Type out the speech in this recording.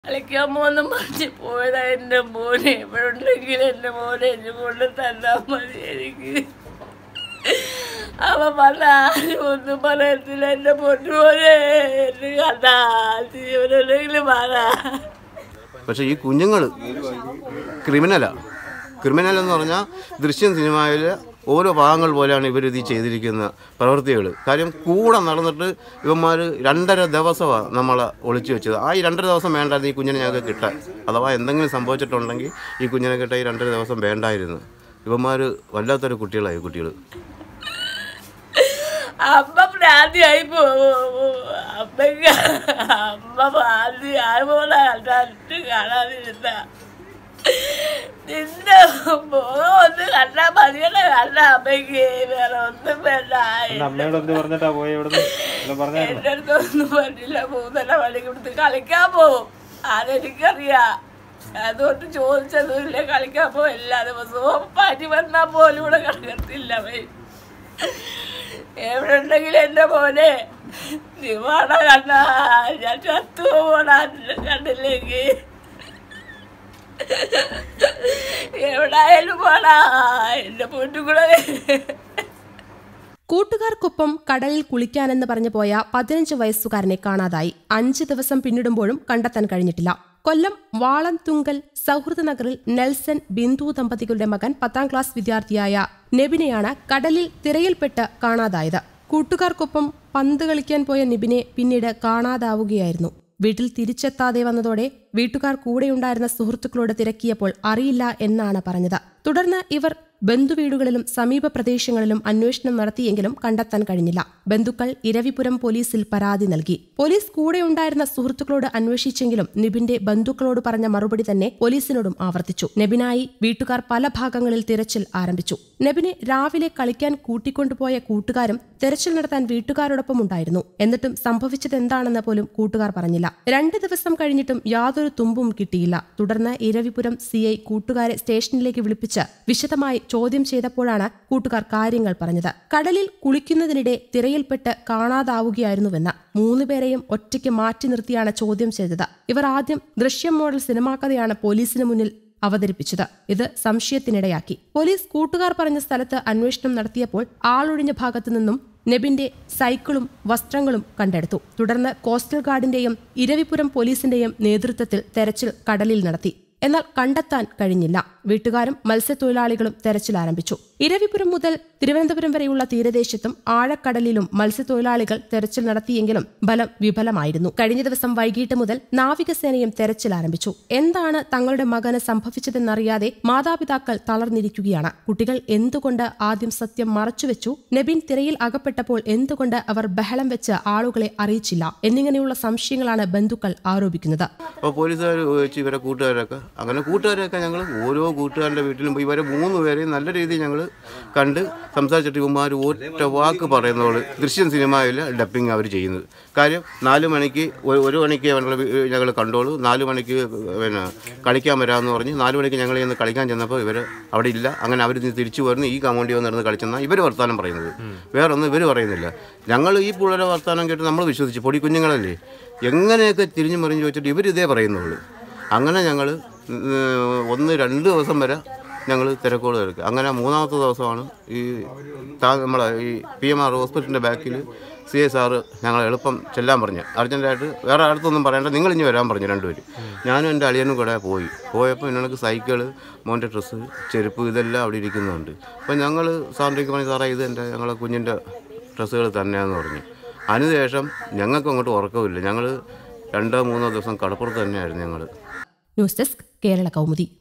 കളിക്കാൻ പോകുന്ന മറിച്ച് പോയതാ എൻ്റെ മോനെ. എവിടെയുണ്ടെങ്കിലും എൻ്റെ മോനെ എന്നെ കൊണ്ട് തന്നാൽ മതി എനിക്ക്. അവൻ പറഞ്ഞ ആരും ഒന്നും പറയത്തില്ല. എൻ്റെ പൊന്നുപോലെ എന്നെ കണ്ടാ ജീവനുണ്ടെങ്കിലും പറ. പക്ഷേ ഈ കുഞ്ഞുങ്ങൾ ക്രിമിനൽ എന്ന് പറഞ്ഞാൽ ദൃശ്യം സിനിമയിൽ ഓരോ ഭാഗങ്ങൾ പോലെയാണ് ഇവരിത് ചെയ്തിരിക്കുന്ന പ്രവൃത്തികൾ. കാര്യം കൂടെ നടന്നിട്ട് ഇവന്മാർ 2.5 ദിവസമാണ് നമ്മളെ ഒളിച്ചു വെച്ചത്. ആ ഈ 2.5 ദിവസം വേണ്ടായിരുന്നു ഈ കുഞ്ഞിനെ ഞങ്ങൾക്ക് കിട്ടാൻ. അഥവാ എന്തെങ്കിലും സംഭവിച്ചിട്ടുണ്ടെങ്കിൽ ഈ കുഞ്ഞിനെ കിട്ടാൻ ഈ 2.5 ദിവസം വേണ്ടായിരുന്നു. ഇവന്മാർ വല്ലാത്തൊരു കുട്ടികളായി കുട്ടികൾ. അമ്മ പ്രാന്തിയായി പോകും. അമ്മ പ്രാന്തിയായി പോലെ കാണാതിരുന്ന നിന്റെ മുഖം ഒന്ന് കണ്ടാ മതിയല്ലേ. കണ്ട അമ്മയ്ക്ക് വേറെ ഒന്നും വേണ്ട. എന്റെ അടുത്തൊന്നും പറ്റില്ല. 3.5 മണിക്ക് കൊടുത്ത് കളിക്കാൻ പോവും. അതെനിക്കറിയാം. അതുകൊണ്ട് ചോദിച്ചതുമില്ല. കളിക്കാൻ പോവും എല്ലാ ദിവസവും. പനി വന്നാൽ പോലും ഇവിടെ കിടക്കത്തില്ല. എവിടെ ഉണ്ടെങ്കിലും എൻ്റെ മോനെ നീ വേണ കണ്ട ഞാൻ ചത്തു പോണ കണ്ടില്ലെങ്കിൽ എവിടായാലും പോടാ എന്റെ പൊന്നുകൂടെ. കൂട്ടുകാർക്കൊപ്പം കടലിൽ കുളിക്കാനെന്ന് പറഞ്ഞു പോയ 15 വയസ്സുകാരനെ കാണാതായി. 5 ദിവസം പിന്നിടുമ്പോഴും കണ്ടെത്താൻ കഴിഞ്ഞിട്ടില്ല. കൊല്ലം വാളംതുങ്കൽ സൗഹൃദ നഗറിൽ നെൽസൺ ബിന്ദു ദമ്പതികളുടെ മകൻ 10ാം ക്ലാസ് വിദ്യാർത്ഥിയായ നെബിനെയാണ് കടലിൽ തിരയിൽപ്പെട്ട് കാണാതായത്. കൂട്ടുകാർക്കൊപ്പം പന്ത് കളിക്കാൻ പോയ നെബിനെ പിന്നീട് കാണാതാവുകയായിരുന്നു. വീട്ടിൽ തിരിച്ചെത്താതെ വന്നതോടെ വീട്ടുകാർ കൂടെയുണ്ടായിരുന്ന സുഹൃത്തുക്കളോട് തിരക്കിയപ്പോൾ അറിയില്ല എന്നാണ് പറഞ്ഞത്. തുടർന്ന് ഇവർ ബന്ധുവീടുകളിലും സമീപ പ്രദേശങ്ങളിലും അന്വേഷണം നടത്തിയെങ്കിലും കണ്ടെത്താൻ കഴിഞ്ഞില്ല. ബന്ധുക്കൾ ഇരവിപുരം പോലീസിൽ പരാതി നൽകി. പോലീസ് കൂടെയുണ്ടായിരുന്ന സുഹൃത്തുക്കളോട് അന്വേഷിച്ചെങ്കിലും നെബിന്റെ ബന്ധുക്കളോട് പറഞ്ഞ മറുപടി തന്നെ പോലീസിനോടും ആവർത്തിച്ചു. നെബിനായി വീട്ടുകാർ പല ഭാഗങ്ങളിൽ തിരച്ചിൽ ആരംഭിച്ചു. നെബിനെ രാവിലെ കളിക്കാൻ കൂട്ടിക്കൊണ്ടുപോയ കൂട്ടുകാരും തെരച്ചിൽ നടത്താൻ വീട്ടുകാരോടൊപ്പം ഉണ്ടായിരുന്നു. എന്നിട്ടും സംഭവിച്ചതെന്താണെന്ന് പോലും കൂട്ടുകാർ പറഞ്ഞില്ല. 2 ദിവസം കഴിഞ്ഞിട്ടും യാതൊരു തുമ്പും കിട്ടിയില്ല. തുടർന്ന് ഇരവിപുരം CI കൂട്ടുകാരെ സ്റ്റേഷനിലേക്ക് വിളിപ്പിച്ച് വിശദമായി ചോദ്യം ചെയ്തപ്പോഴാണ് കൂട്ടുകാർ കാര്യങ്ങൾ പറഞ്ഞത്. കടലിൽ കുളിക്കുന്നതിനിടെ തിരയിൽപ്പെട്ട് കാണാതാവുകയായിരുന്നുവെന്ന് 3 പേരെയും ഒറ്റയ്ക്ക് മാറ്റി നിർത്തിയാണ് ചോദ്യം ചെയ്തത്. ഇവർ ആദ്യം ദൃശ്യം മോഡൽ സിനിമാ കഥയാണ് പോലീസിന് മുന്നിൽ അവതരിപ്പിച്ചത്. ഇത് സംശയത്തിനിടയാക്കി. പോലീസ് കൂട്ടുകാർ പറഞ്ഞ സ്ഥലത്ത് അന്വേഷണം നടത്തിയപ്പോൾ ആളൊഴിഞ്ഞ ഭാഗത്തു നിന്നും നെബിന്റെ സൈക്കിളും വസ്ത്രങ്ങളും കണ്ടെടുത്തു. തുടർന്ന് കോസ്റ്റൽ ഗാർഡിന്റെയും ഇരവിപുരം പോലീസിന്റെയും നേതൃത്വത്തിൽ തെരച്ചിൽ കടലിൽ നടത്തി. എന്നാൽ കണ്ടെത്താൻ കഴിഞ്ഞില്ല. വീട്ടുകാരും മത്സ്യത്തൊഴിലാളികളും തെരച്ചിൽ ആരംഭിച്ചു. ഇരവിപുരം മുതൽ തിരുവനന്തപുരം വരെയുള്ള തീരദേശത്തും ആഴക്കടലിലും മത്സ്യത്തൊഴിലാളികൾ തെരച്ചിൽ നടത്തിയെങ്കിലും ഫലം വിഫലമായിരുന്നു. കഴിഞ്ഞ ദിവസം വൈകിട്ട് മുതൽ നാവികസേനയും തെരച്ചിൽ ആരംഭിച്ചു. എന്താണ് തങ്ങളുടെ മകന് സംഭവിച്ചതെന്നറിയാതെ മാതാപിതാക്കൾ തളർന്നിരിക്കുകയാണ്. കുട്ടികൾ എന്തുകൊണ്ട് ആദ്യം സത്യം മറച്ചുവെച്ചു? നെബിൻ തിരയിൽ അകപ്പെട്ടപ്പോൾ എന്തുകൊണ്ട് അവർ ബഹളം വെച്ച് ആളുകളെ അറിയിച്ചില്ല? എന്നിങ്ങനെയുള്ള സംശയങ്ങളാണ് ബന്ധുക്കൾ ആരോപിക്കുന്നത്. കൂട്ടുകാരൊക്കെ ഞങ്ങൾ ഓരോ കൂട്ടുകാരുടെ വീട്ടിലും പോയി ഇവരെ 3 പേരെയും നല്ല രീതിയിൽ ഞങ്ങൾ കണ്ട് സംസാരിച്ചിട്ട് ഇവന്മാർ ഒറ്റ വാക്ക് പറയുന്നതോട് ദൃശ്യം സിനിമയിൽ ഡപ്പിങ് അവർ ചെയ്യുന്നത്. കാര്യം 4 മണിക്ക് 1 മണിക്ക് ഞങ്ങൾ കണ്ടോളൂ, 4 മണിക്ക് പിന്നെ കളിക്കാൻ വരാമെന്ന് പറഞ്ഞ് 4 മണിക്ക് ഞങ്ങൾ ഇന്ന് കളിക്കാൻ ചെന്നപ്പോൾ ഇവർ അവിടെ ഇല്ല. അങ്ങനെ അവർ തിരിച്ചു വരുന്നു. ഈ കമൗണ്ടി വന്നിരുന്ന് കളിച്ചെന്നാൽ ഇവർ വർത്താനം പറയുന്നത്. വേറൊന്നും ഇവർ പറയുന്നില്ല. ഞങ്ങൾ ഈ പിള്ളേരെ വർത്താനം കേട്ട് നമ്മൾ വിശ്വസിച്ച് പൊടി കുഞ്ഞുങ്ങളല്ലേ എങ്ങനെയൊക്കെ തിരിഞ്ഞു മറിഞ്ഞ് ചോദിച്ചിട്ട് ഇവരിതേ പറയുന്നുള്ളൂ. അങ്ങനെ ഞങ്ങൾ 1-2 ദിവസം വരെ ഞങ്ങൾ തിരക്കോട് എടുക്കുക. അങ്ങനെ 3ാമത്തെ ദിവസമാണ് ഈ നമ്മളെ ഈ PMR ഹോസ്പിറ്റലിൻ്റെ ബാക്കിൽ CI സാറ് ഞങ്ങൾ എളുപ്പം ചെല്ലാൻ പറഞ്ഞു. അർജൻറ്റായിട്ട് വേറെ അടുത്തൊന്നും പറയണ്ട, നിങ്ങൾ ഇനി വരാൻ പറഞ്ഞു 2 പേര്. ഞാനും എൻ്റെ അളിയനും കൂടെ പോയപ്പോൾ എനിക്ക് സൈക്കിള്, മോൻ്റെ ഡ്രസ്സ്, ചെരുപ്പ് ഇതെല്ലാം അവിടെ ഇരിക്കുന്നുണ്ട്. അപ്പോൾ ഞങ്ങൾ സാറിൻ്റെക്ക് പറഞ്ഞു, സാറേ ഇത് എൻ്റെ ഞങ്ങളെ കുഞ്ഞിൻ്റെ ഡ്രസ്സുകൾ തന്നെയാണെന്ന് പറഞ്ഞു. അതിനുശേഷം ഞങ്ങൾക്ക് അങ്ങോട്ട് ഉറക്കമില്ല. ഞങ്ങൾ 2-3 ദിവസം കടപ്പുറത്ത് തന്നെയായിരുന്നു ഞങ്ങൾ. News desk Kerala Kaumudi.